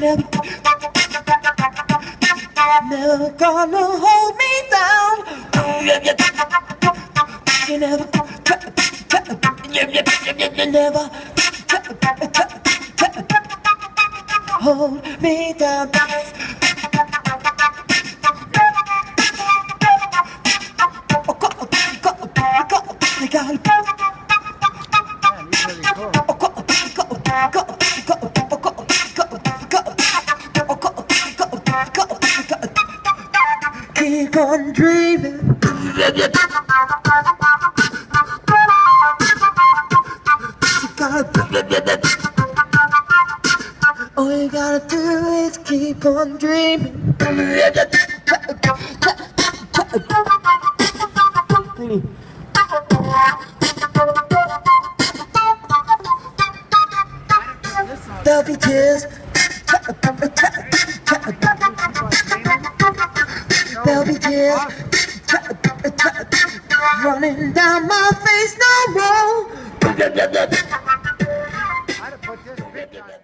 never gonna hold me down. You never, never hold me down. Keep on dreaming. All you gotta do is keep on dreaming. There'll be tears. There'll be tears running down my face no more.